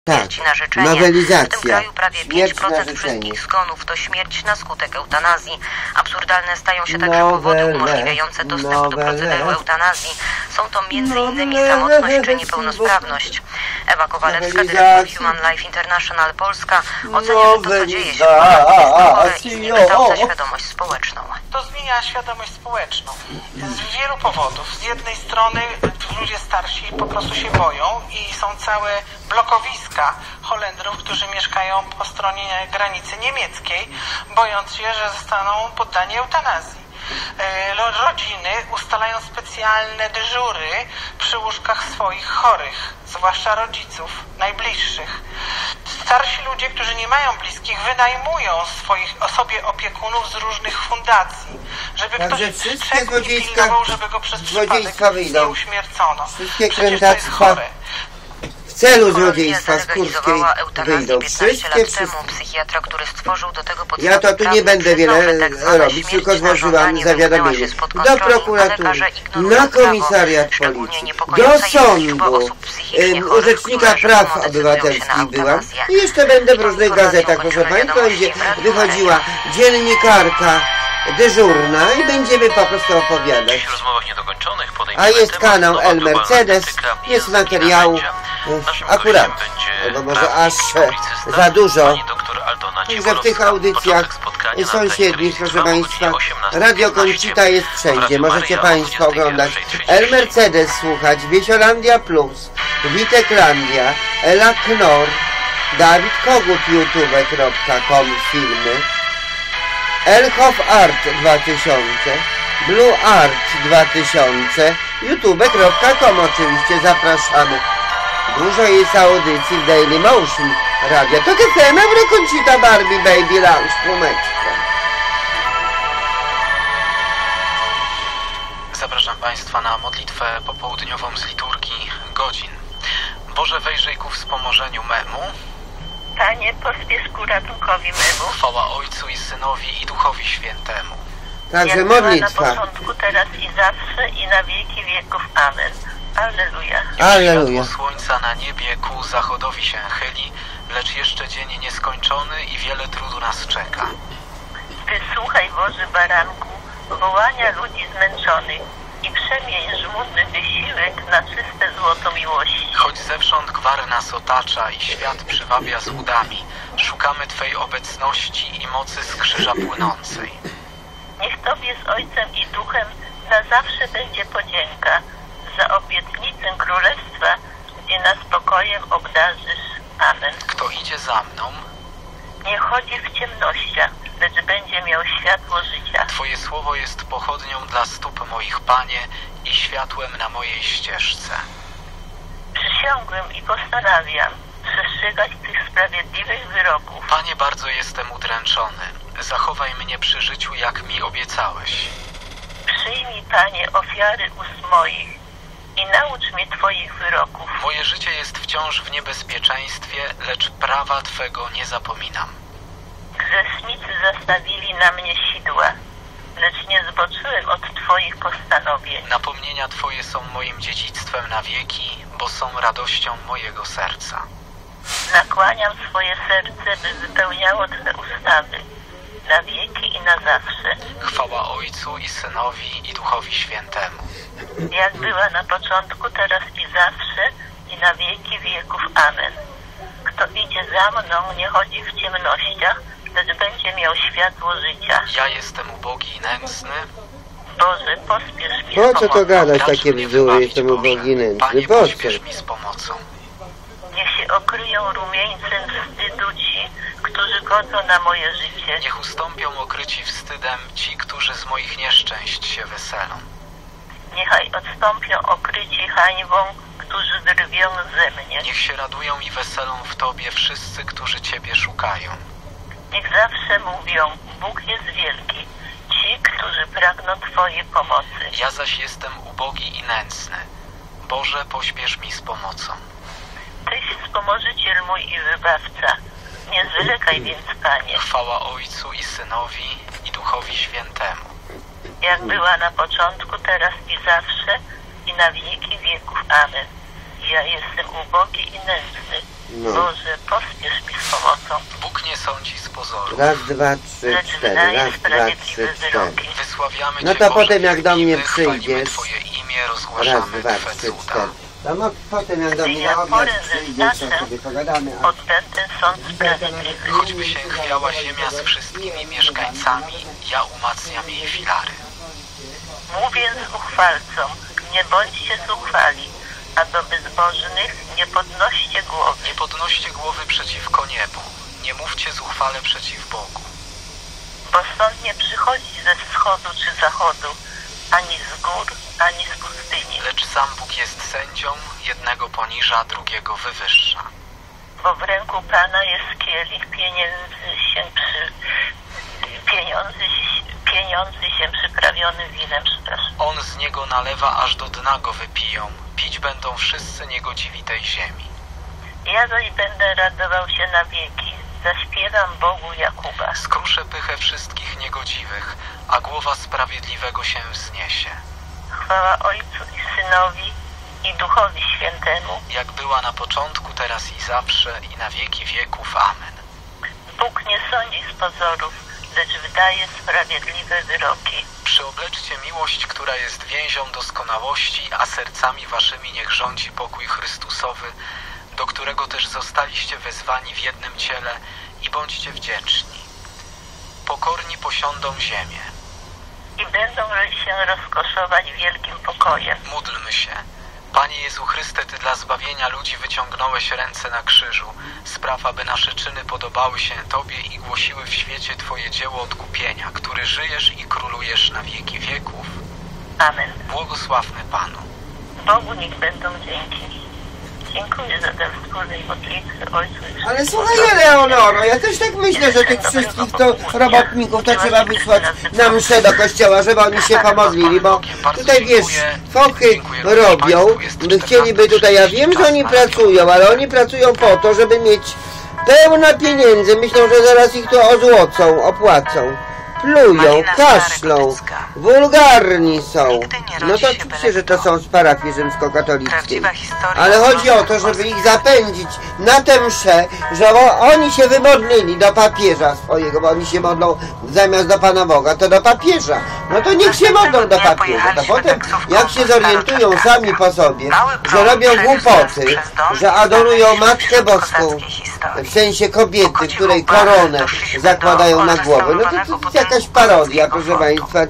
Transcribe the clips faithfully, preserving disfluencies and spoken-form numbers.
śmierci na życzenie. Nowelizacja. W tym kraju prawie Śmierć pięć na procent życzenie. wszystkich zgonów to śmierć na skutek eutanazji. Absurdalne stają się także Nowele, powody umożliwiające dostęp do nowele. procederu eutanazji. Są to między innymi samotność czy niepełnosprawność. Ewa Kowalewska, dyrektor Human Life International Polska, ocenia, że to, co dzieje się w Polsce, jest chore i zniekształca świadomość społeczną. To zmienia świadomość społeczną z wielu powodów. Z jednej strony ludzie starsi po prostu się boją i są całe blokowiska Holendrów, którzy mieszkają po stronie granicy niemieckiej, bojąc się, że zostaną poddani eutanazji. Rodziny ustalają specjalne dyżury przy łóżkach swoich chorych, zwłaszcza rodziców, najbliższych. Starsi ludzie, którzy nie mają bliskich, wynajmują swoich sobie opiekunów z różnych fundacji, żeby Także ktoś wszystkie strzegł i złodziejska- pilnował, żeby go przez złodziejstwa przypadek wyjdą. nie uśmiercono. Wszystkie Przecież to jest krętactwa chore. w celu Kolonia złodziejstwa skórskiej zalegalizowała eutanazję wyjdą. piętnaście Wszystkie, lat temu. wszystkie. Psychiatra, który stworzył do tego podstawy Ja to tu nie prawne, będę przyznał, wiele że tak zwana robić, śmierć tylko na złożyłam żądanie wymknęła zawiadomienie się spod do kontroli, a prokuratury, lekarze ignorują na prawo. komisariat Szczególnie policji, niepokojąca do jest liczba sądu, osób psychicznie em, chorych, Rzecznika które Praw rzekomo decydują się Obywatelskich na byłam eutanazję. i jeszcze będę w Tą różnych informacją gazetach, proszę kończymy Państwa, będzie wiadomości w Radiu wychodziła Maryja. dziennikarka dyżurna i będziemy po prostu opowiadać. Dziś w rozmowach niedokończonych A podejmiemy jest temat kanał nowa El globalna Mercedes, krytyka jest i materiału narzędzia. Naszym akurat, gościem będzie albo może prawnik aż i publicysta, za dużo. pani doktor Aldona Także w Ciepłowska. tych audycjach Początek spotkania na sąsiednich, antenie proszę trwa o Państwa, godzinie osiemnastej Radio piętnaście. Koncita jest W wszędzie, Radiu możecie Maryja o Państwo dwudziestej oglądać pierwszej El trzydzieści. Mercedes słuchać, Wiesiolandia Plus, Witeklandia, Ela Knor, Dawid Kogut, youtube kropka com filmy, Elhof Art dwa tysiące, Blue Art dwa tysiące, youtube kropka com oczywiście, zapraszamy. Dużo jest audycji w Daily Motion Radio. To Kefema w Koncita Barbie Baby Lounge, płomeczka. Zapraszam Państwa na modlitwę popołudniową z liturgii godzin. Boże, wejrzyj ku wspomożeniu memu. Panie, pospiesz ku ratunkowi memu. Chwała Ojcu i Synowi i Duchowi Świętemu. Także Jak była na modlitwa. początku, teraz i zawsze, i na wieki wieków. Amen. Alleluja. Alleluja. Światło słońca na niebie ku zachodowi się chyli, lecz jeszcze dzień nieskończony i wiele trudu nas czeka. Wysłuchaj, Boży Baranku, wołania ludzi zmęczonych i przemień żmudny wysiłek na czyste złoto miłości. Choć zewsząd gwar nas otacza i świat przywabia złudami, szukamy Twej obecności i mocy z krzyża płynącej. Niech Tobie z Ojcem i Duchem na zawsze będzie podzięka za obietnicę Królestwa, gdzie nas spokojem obdarzysz. Amen. Kto idzie za mną, Nie chodzi w ciemnościach, lecz będzie miał światło życia. Twoje słowo jest pochodnią dla stóp moich, Panie, i światłem na mojej ścieżce. Przysiągłem i postanawiam przestrzegać tych sprawiedliwych wyroków. Panie, bardzo jestem udręczony. Zachowaj mnie przy życiu, jak mi obiecałeś. Przyjmij, Panie, ofiary ust moich i naucz mnie Twoich wyroków. Moje życie jest wciąż w niebezpieczeństwie, lecz prawa Twego nie zapominam. Grzesznicy zastawili na mnie sidła, lecz nie zboczyłem od Twoich postanowień. Napomnienia Twoje są moim dziedzictwem na wieki, bo są radością mojego serca. Nakłaniam swoje serce, by wypełniało Twe ustawy na wieki i na zawsze. Chwała Ojcu i Synowi i Duchowi Świętemu. Jak była na początku, teraz i zawsze, i na wieki wieków. Amen. Kto idzie za mną, nie chodzi w ciemnościach, lecz będzie miał światło życia. Ja jestem ubogi i nędzny. Boże, pospiesz mi z Po co to pomocą. gadać Racz takie mnie bzdury, wybawić, jestem Boże. ubogi nędzny? Panie, Po co? pośpiesz mi z pomocą. Niech się okryją rumieńcem wstydu ci, którzy godzą na moje życie. Niech ustąpią okryci wstydem ci, którzy z moich nieszczęść się weselą. Niechaj odstąpią okryci hańbą, którzy drwią ze mnie. Niech się radują i weselą w Tobie wszyscy, którzy Ciebie szukają. Niech zawsze mówią, Bóg jest wielki, ci, którzy pragną Twojej pomocy. Ja zaś jestem ubogi i nędzny. Boże, pośpiesz mi z pomocą. Tyś wspomożyciel mój i wybawca. Nie zwlekaj więc, Panie. Chwała Ojcu i Synowi i Duchowi Świętemu. Jak była na początku, teraz i zawsze, i na wieki wieków. Amen. Ja jestem ubogi i nędzny. No. Boże, pospiesz mi z pomocą. Bóg nie sądzi z pozoru. Raz, dwa, trzy, Lecz cztery. wydaje Raz, dwa, sprawiedliwe trzy, cztery. wyroki. Wysławiamy No Cię, to Boże, potem jak do mnie wielbimy, chwalimy przyjdziesz. Twoje imię, Raz, rozgłaszamy dwa, Twe trzy, cuda. cztery. No, no potem jak do mnie Ja na obiad porę ze przyjdziesz, to Staszem sobie pogadamy. A... Odbędę sąd sprawiedliwy. Choćby się chwiała ziemia z wszystkimi mieszkańcami, ja umacniam jej filary. Mówię z uchwalcom, nie bądźcie zuchwali, a do bezbożnych nie podnoście głowy. Nie podnoście głowy przeciwko niebu, nie mówcie zuchwale przeciw Bogu. Bo sąd nie przychodzi ze wschodu czy zachodu, ani z gór, ani z pustyni. Lecz sam Bóg jest sędzią, jednego poniża, drugiego wywyższa. Bo w ręku Pana jest kielich pieniędzy się przy... pieniądze, pieniądze się przyprawionym winem, przepraszam. On z niego nalewa, aż do dna go wypiją. Pić będą wszyscy niegodziwi tej ziemi. Ja zaś będę radował się na wieki, zaśpiewam Bogu Jakuba. Skruszę pychę wszystkich niegodziwych, a głowa sprawiedliwego się wzniesie. Chwała Ojcu i Synowi i Duchowi Świętemu. Jak była na początku, teraz i zawsze, i na wieki wieków. Amen. Bóg nie sądzi z pozorów, lecz wydaje sprawiedliwe wyroki. Przyobleczcie miłość, która jest więzią doskonałości, a sercami waszymi niech rządzi pokój Chrystusowy, do którego też zostaliście wezwani w jednym ciele, i bądźcie wdzięczni. Pokorni posiądą ziemię. I będą się rozkoszować wielkim pokojem. Módlmy się. Panie Jezu Chryste, Ty dla zbawienia ludzi wyciągnąłeś ręce na krzyżu. Spraw, aby nasze czyny podobały się Tobie i głosiły w świecie Twoje dzieło odkupienia, który żyjesz i królujesz na wieki wieków. Amen. Błogosławmy Panu. Bogu niech będą dzięki. Dziękuję za tę wspólnej modlitwę Ojcu i Synu. Ale słuchaj, Eleonoro, ja też tak myślę, że tych wszystkich to robotników to trzeba wysłać na mszę do kościoła, żeby oni się pomodlili, bo tutaj wiesz, fochy robią, chcieliby tutaj, ja wiem, że oni pracują, ale oni pracują po to, żeby mieć pełno pieniędzy, myślą, że zaraz ich to ozłocą, opłacą. Plują, kaszlą, wulgarni są. No to oczywiście, że to są z parafii rzymskokatolickiej. Ale chodzi o to, żeby ich zapędzić na tę mszę, że oni się wymodlili do papieża swojego, bo oni się modlą zamiast do Pana Boga, to do papieża. No to niech się modlą do papieża. To potem, jak się zorientują sami po sobie, że robią głupoty, że adorują Matkę Boską, w sensie kobiety, której koronę zakładają na głowę, no to, to jest jakaś parodia, proszę Państwa,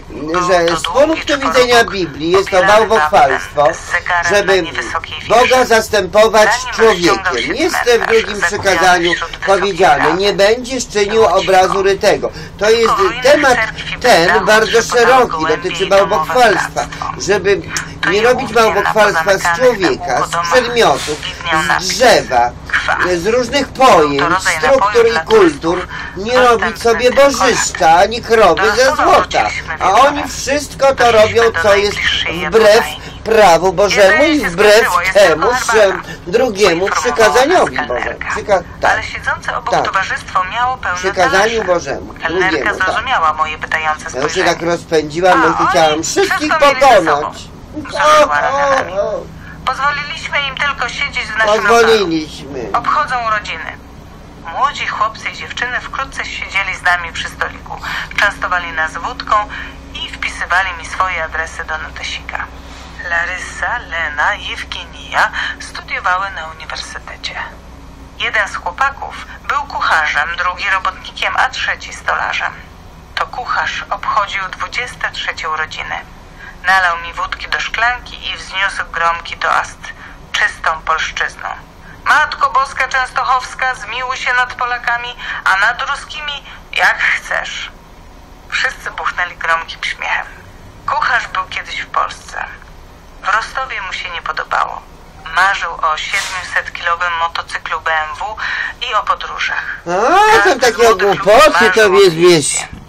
że z punktu widzenia Biblii jest to bałwochwalstwo, żeby Boga zastępować człowiekiem. Jest w drugim przykazaniu powiedziane, nie będziesz czynił obrazu rytego. To jest temat ten bardzo szeroki, dotyczy bałwochwalstwa, żeby nie robić bałwochwalstwa z człowieka, z przedmiotów, z drzewa, z różnych pojęć, struktur i kultur, nie robić sobie bożyszka ani krowy ze złota. A oni wszystko to robią, co jest wbrew prawu Bożemu i wbrew temu drugiemu przykazaniowi Bożemu. Przyka tak, Ale siedzące obok tak. towarzystwo miało pełne Przykazaniu talerze. Bożemu, Kelnerka drugiemu, tak. zrozumiała moje pytające Ja już się spojrzenie. tak rozpędziłam, że chciałam wszystkich pokonać. Wzruszyła ramionami. Pozwoliliśmy im tylko siedzieć w naszym lokalu. Pozwoliliśmy. Obchodzą urodziny. Młodzi chłopcy i dziewczyny wkrótce siedzieli z nami przy stoliku. Częstowali nas wódką i wpisywali mi swoje adresy do notesika. Larysa, Lena i Ewgenia studiowały na uniwersytecie. Jeden z chłopaków był kucharzem, drugi robotnikiem, a trzeci stolarzem. To kucharz obchodził dwudzieste trzecie urodziny. Nalał mi wódki do szklanki i wzniósł gromki toast czystą polszczyzną. Matko Boska Częstochowska, zmiłuj się nad Polakami, a nad ruskimi jak chcesz. Wszyscy buchnęli gromkim śmiechem. Kucharz był kiedyś w Polsce. W Rostowie mu się nie podobało. Marzył o siedmiusetkilowym motocyklu B M W i o podróżach. A, to takie głupoty to jest, wiesz.